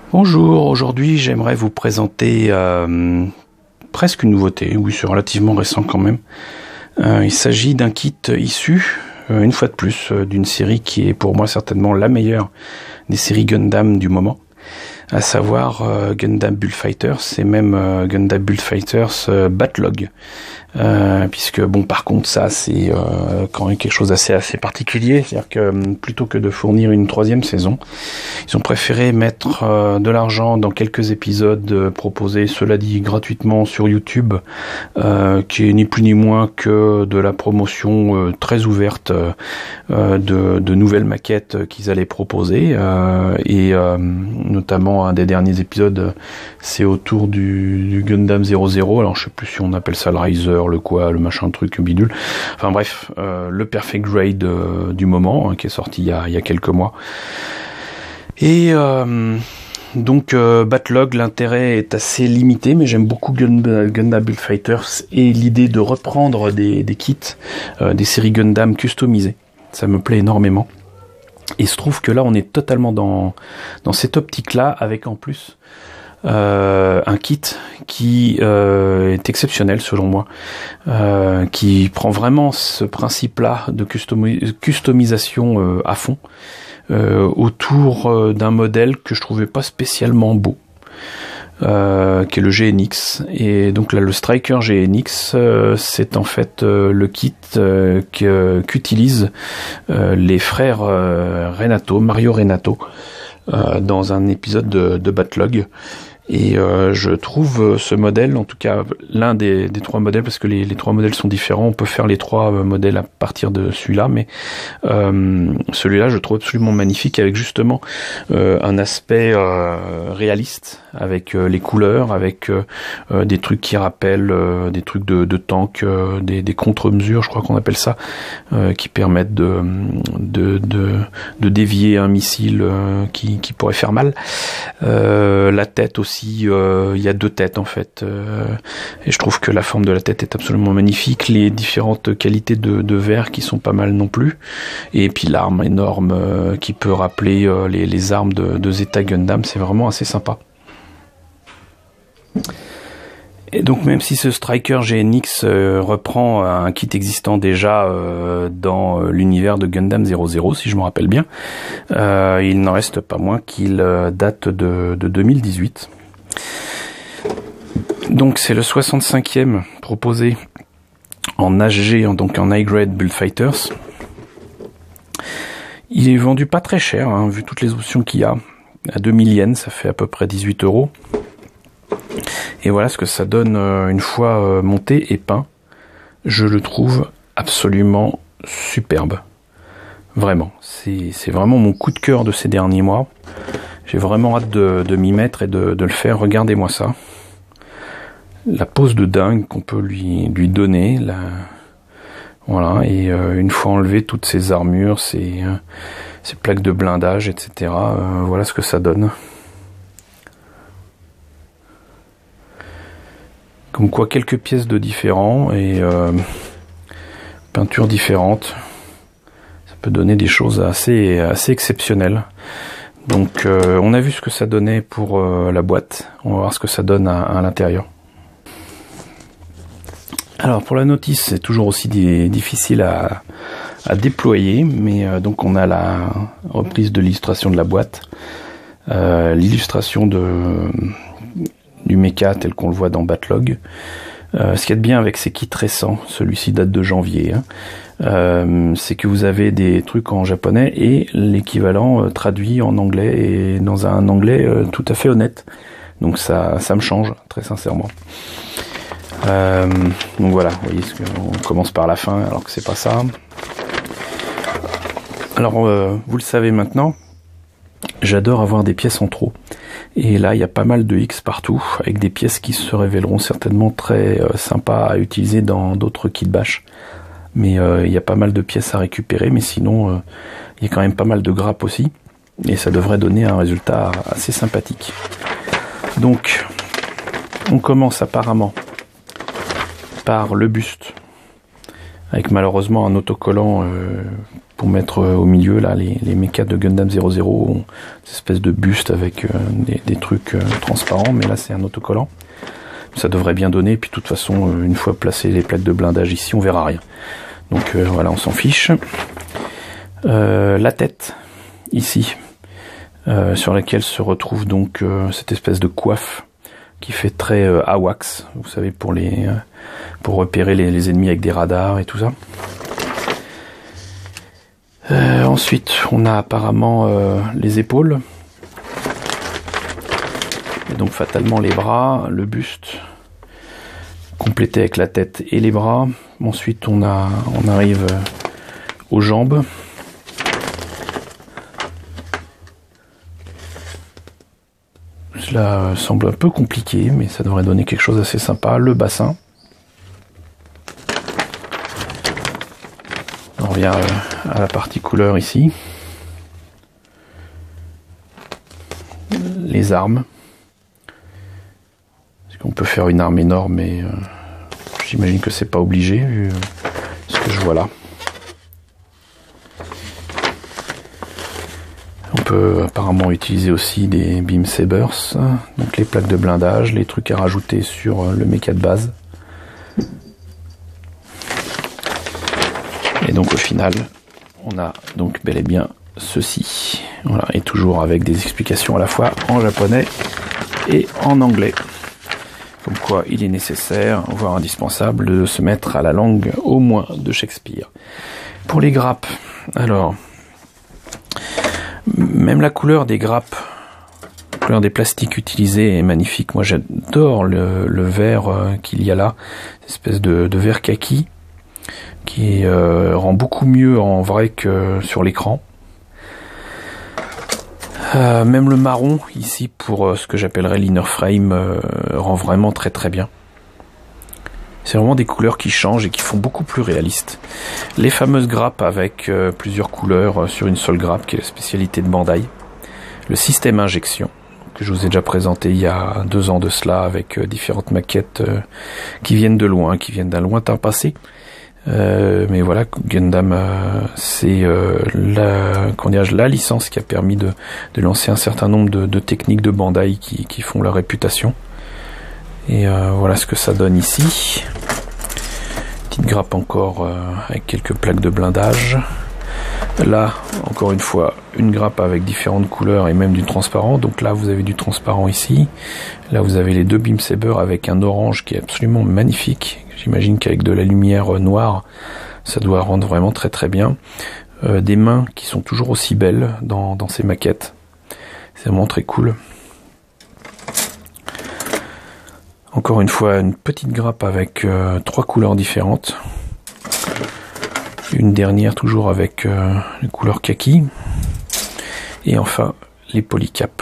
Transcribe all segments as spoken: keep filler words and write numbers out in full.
Bonjour, aujourd'hui j'aimerais vous présenter euh, presque une nouveauté, oui c'est relativement récent quand même. Euh, il s'agit d'un kit issu, euh, une fois de plus, euh, d'une série qui est pour moi certainement la meilleure des séries Gundam du moment, à savoir euh, Gundam Bullfighters et même euh, Gundam Bullfighters euh, Batlog. Euh, puisque bon par contre ça c'est euh, quand même quelque chose d'assez assez particulier, c'est-à-dire que euh, plutôt que de fournir une troisième saison, ils ont préféré mettre euh, de l'argent dans quelques épisodes euh, proposés, cela dit gratuitement sur YouTube, euh, qui est ni plus ni moins que de la promotion euh, très ouverte euh, de, de nouvelles maquettes qu'ils allaient proposer, euh, et euh, notamment un des derniers épisodes c'est autour du, du Gundam zéro zéro, alors je sais plus si on appelle ça le Riser, le quoi, le machin truc bidule, enfin bref, euh, le Perfect Grade euh, du moment, hein, qui est sorti il y a, il y a quelques mois. Et euh, donc euh, Batlog, l'intérêt est assez limité, mais j'aime beaucoup Gundam, Gundam Bullfighters et l'idée de reprendre des, des kits, euh, des séries Gundam customisées, ça me plaît énormément. Et il se trouve que là on est totalement dans, dans cette optique là, avec en plus Euh, un kit qui euh, est exceptionnel selon moi, euh, qui prend vraiment ce principe-là de customi- customisation euh, à fond, euh, autour euh, d'un modèle que je trouvais pas spécialement beau, euh, qui est le G N X. Et donc là, le Striker G N X, euh, c'est en fait euh, le kit euh, que, qu'utilisent euh, les frères euh, Renato, Mario Renato, euh, dans un épisode de, de Batlog. Et euh, je trouve ce modèle, en tout cas l'un des, des trois modèles, parce que les, les trois modèles sont différents, on peut faire les trois modèles à partir de celui-là, mais euh, celui-là je trouve absolument magnifique, avec justement euh, un aspect euh, réaliste, avec euh, les couleurs, avec euh, euh, des trucs qui rappellent euh, des trucs de, de tank, euh, des, des contre-mesures, je crois qu'on appelle ça, euh, qui permettent de, de, de, de dévier un missile euh, qui, qui pourrait faire mal. Euh, la tête aussi, il euh, y a deux têtes en fait, euh, et je trouve que la forme de la tête est absolument magnifique, les différentes qualités de, de verre qui sont pas mal non plus, et puis l'arme énorme euh, qui peut rappeler euh, les, les armes de, de Zeta Gundam, c'est vraiment assez sympa. Et donc même si ce Striker G N X euh, reprend un kit existant déjà euh, dans euh, l'univers de Gundam zéro zéro, si je me rappelle bien, euh, il n'en reste pas moins qu'il euh, date de, de deux mille dix-huit. Donc c'est le soixante-cinquième proposé en H G, donc en High Grade Bullfighters. Il est vendu pas très cher, hein, vu toutes les options qu'il y a. À deux mille yens, ça fait à peu près dix-huit euros. Et voilà ce que ça donne euh, une fois euh, monté et peint. Je le trouve absolument superbe. Vraiment. C'est, c'est vraiment mon coup de cœur de ces derniers mois. J'ai vraiment hâte de, de m'y mettre et de, de le faire. Regardez-moi ça. La pose de dingue qu'on peut lui, lui donner. La... Voilà. Et euh, une fois enlevé toutes ces armures, ces, euh, ces plaques de blindage, et cetera. Euh, voilà ce que ça donne. Comme quoi quelques pièces de différents et euh, peintures différentes, ça peut donner des choses assez, assez exceptionnelles. Donc euh, on a vu ce que ça donnait pour euh, la boîte, on va voir ce que ça donne à, à l'intérieur. Alors pour la notice, c'est toujours aussi des, difficile à, à déployer, mais euh, donc on a la reprise de l'illustration de la boîte, euh, l'illustration de... du mecha tel qu'on le voit dans Batlog. Euh, ce qu'il y a de bien avec ces kits récents, celui-ci date de janvier, hein, euh, c'est que vous avez des trucs en japonais et l'équivalent euh, traduit en anglais, et dans un anglais euh, tout à fait honnête. Donc ça, ça me change, très sincèrement. Euh, donc voilà, vous voyez, on commence par la fin alors que c'est pas ça. Alors euh, vous le savez maintenant, j'adore avoir des pièces en trop. Et là, il y a pas mal de X partout, avec des pièces qui se révéleront certainement très euh, sympas à utiliser dans d'autres kits bash. Mais euh, il y a pas mal de pièces à récupérer, mais sinon, euh, il y a quand même pas mal de grappes aussi. Et ça devrait donner un résultat assez sympathique. Donc, on commence apparemment par le buste, avec malheureusement un autocollant euh, pour mettre au milieu là les, les mechas de Gundam zéro zéro ont des espèces de bustes avec euh, des, des trucs euh, transparents, mais là c'est un autocollant. Ça devrait bien donner, puis de toute façon euh, une fois placé les plaques de blindage ici on verra rien. Donc euh, voilà, on s'en fiche. Euh, la tête ici euh, sur laquelle se retrouve donc euh, cette espèce de coiffe qui fait très euh, AWACS, vous savez, pour les euh, pour repérer les, les ennemis avec des radars et tout ça. Euh, ensuite, on a apparemment euh, les épaules, et donc fatalement les bras, le buste, complété avec la tête et les bras. Ensuite, on a, on arrive aux jambes. Cela semble un peu compliqué, mais ça devrait donner quelque chose d'assez sympa. Le bassin. On revient à la partie couleur ici. Les armes. Est-ce qu'on peut faire une arme énorme, mais euh, j'imagine que c'est pas obligé, vu ce que je vois là. On peut apparemment utiliser aussi des beam sabers, donc les plaques de blindage, les trucs à rajouter sur le mecha de base. Et donc au final, on a donc bel et bien ceci. Voilà, et toujours avec des explications à la fois en japonais et en anglais. Comme quoi il est nécessaire, voire indispensable, de se mettre à la langue au moins de Shakespeare. Pour les grappes, alors, même la couleur des grappes, la couleur des plastiques utilisés est magnifique. Moi j'adore le, le vert euh, qu'il y a là, cette espèce de, de vert kaki, qui euh, rend beaucoup mieux en vrai que sur l'écran. Euh, même le marron ici pour euh, ce que j'appellerais l'inner frame euh, rend vraiment très très bien. C'est vraiment des couleurs qui changent et qui font beaucoup plus réaliste. Les fameuses grappes avec euh, plusieurs couleurs euh, sur une seule grappe, qui est la spécialité de Bandai. Le système injection, que je vous ai déjà présenté il y a deux ans de cela, avec euh, différentes maquettes euh, qui viennent de loin, qui viennent d'un lointain passé. Euh, mais voilà, Gundam, euh, c'est euh, la, qu'on dirait, la licence qui a permis de, de lancer un certain nombre de, de techniques de Bandai qui, qui font leur réputation. Et euh, voilà ce que ça donne ici. Petite grappe encore euh, avec quelques plaques de blindage. Là, encore une fois, une grappe avec différentes couleurs et même du transparent. Donc là, vous avez du transparent ici. Là, vous avez les deux beam sabers avec un orange qui est absolument magnifique. J'imagine qu'avec de la lumière noire, ça doit rendre vraiment très très bien. Euh, des mains qui sont toujours aussi belles dans, dans ces maquettes. C'est vraiment très cool. Encore une fois, une petite grappe avec euh, trois couleurs différentes. Une dernière toujours avec euh, les couleurs kaki. Et enfin, les polycaps.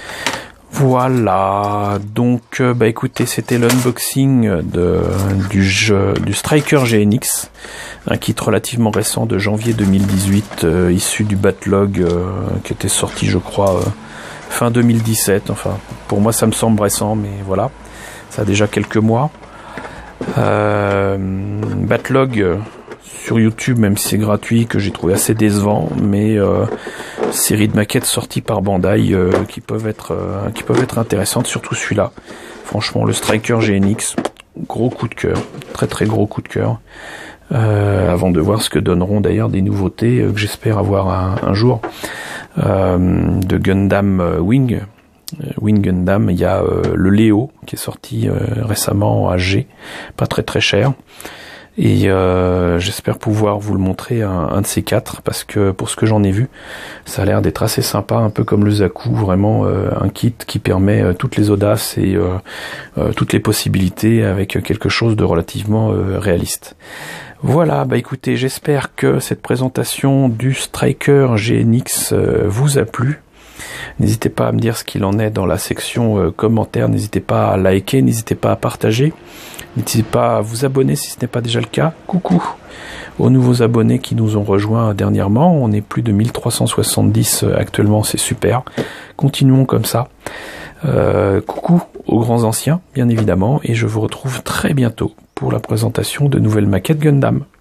Voilà, donc euh, bah écoutez, c'était l'unboxing de du jeu du Striker G N X, un kit relativement récent de janvier deux mille dix-huit, euh, issu du backlog euh, qui était sorti, je crois, euh, fin deux mille dix-sept. Enfin, pour moi, ça me semble récent, mais voilà, ça a déjà quelques mois. Euh, backlog euh, sur YouTube, même si c'est gratuit, que j'ai trouvé assez décevant, mais euh, série de maquettes sorties par Bandai euh, qui peuvent être euh, qui peuvent être intéressantes, surtout celui-là. Franchement, le Striker G N X, gros coup de cœur, très très gros coup de cœur. Euh, avant de voir ce que donneront d'ailleurs des nouveautés euh, que j'espère avoir un, un jour euh, de Gundam euh, Wing. Wing Gundam, il y a euh, le Léo qui est sorti euh, récemment en H G, pas très très cher. Et euh, j'espère pouvoir vous le montrer un, un de ces quatre, parce que pour ce que j'en ai vu, ça a l'air d'être assez sympa, un peu comme le Zaku, vraiment euh, un kit qui permet euh, toutes les audaces et euh, euh, toutes les possibilités avec quelque chose de relativement euh, réaliste. Voilà, bah écoutez, j'espère que cette présentation du Striker G N X euh, vous a plu. N'hésitez pas à me dire ce qu'il en est dans la section euh, commentaires, n'hésitez pas à liker, n'hésitez pas à partager. N'hésitez pas à vous abonner si ce n'est pas déjà le cas. Coucou aux nouveaux abonnés qui nous ont rejoints dernièrement. On est plus de mille trois cent soixante-dix actuellement, c'est super. Continuons comme ça. Euh, coucou aux grands anciens, bien évidemment. Et je vous retrouve très bientôt pour la présentation de nouvelles maquettes Gundam.